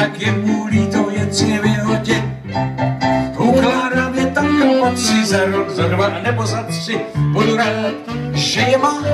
tak je mu líto věci vyhodit. Ukládám je tam, kam patří, za rok, za 2 nebo za 3, budu rád, že je mám.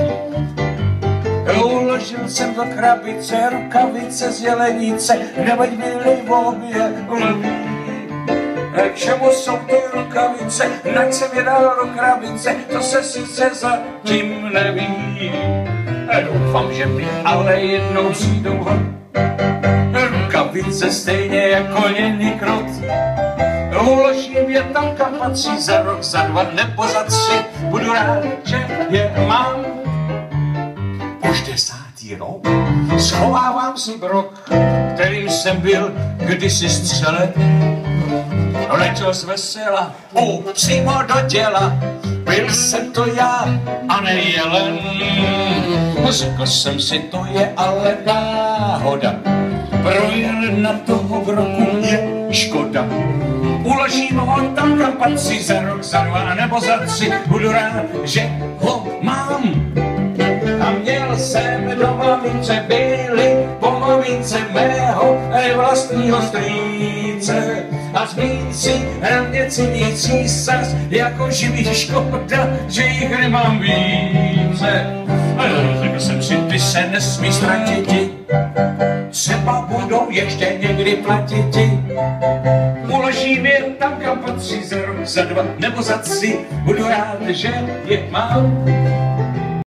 Uložil jsem do krabice rukavice z jelenice, neboť byly v obě lví. K čemu jsou ty rukavice, nač jsem je dal do krabice, to se sice zatím neví. Doufám, že mi ale jednou přijdou rukavice stejně jako něný krot. Uložím je tam, kam patří, za rok, za 2 nebo za 3, budu rád, že je mám. Už 10. rok schovávám si brok, kterým jsem byl kdysi střelec. Letěl z vesela, přímo do děla, byl jsem to já a ne jelen. Řekl jsem si, to je ale náhoda, pro jelena toho broku je škoda. Uložím ho tam, kam patří, za rok, za 2 nebo za 3, budu rád, že ho mám. A měl jsem do mamince, byly po mamince mého vlastního strýce. A zmínci na mě cíní císař, jako živý škoda, že jich nemám více. Řekl jsem si, ty se nesmí ztratiti, třeba budou ještě někdy platiti. Uložím je tam, kam patří, za rok, za 2 nebo za 3, budu rád, že je mám.